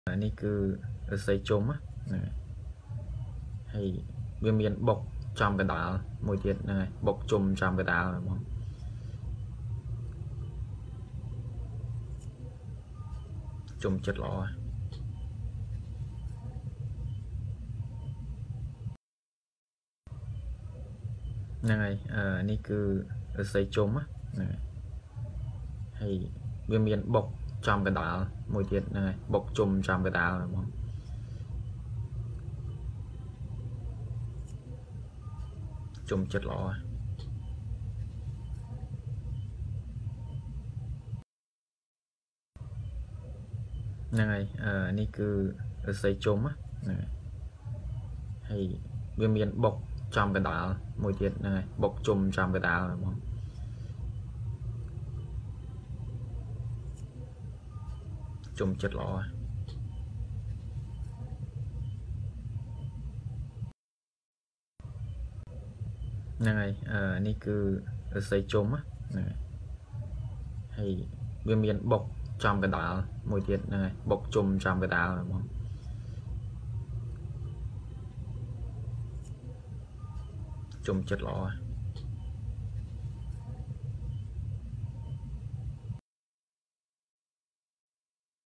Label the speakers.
Speaker 1: នេះគឺរស័យជុំហ្នឹងហើយវាមានបុកចំកដាលមួយទៀតហ្នឹងហើយបុកជុំចំកដាលហ្មងជុំចិត្តល្អហ្នឹងហើយនេះគឺរស័យជុំហ្នឹងហើយវាមានបុកចំកដាលមួយទៀតហ្នឹងហើយបុកជុំចំកដាលហ្មងជុំចិត្តល្អហ្នឹងហើយនេះគឺរស័យជុំហ្នឹងហើយវាមានបុកចំកដាលមួយទៀតហ្នឹងហើយបុកជុំចំកដាលហ្មងជុំចិត្តល្អហ្នឹងហើយនេះគឺរស័យជុំហ្នឹងហើយវាមានបុកចំកដាលមួយទៀតហ្នឹងហើយបុកជុំចំកដាលហ្មងជុំចិត្តល្អ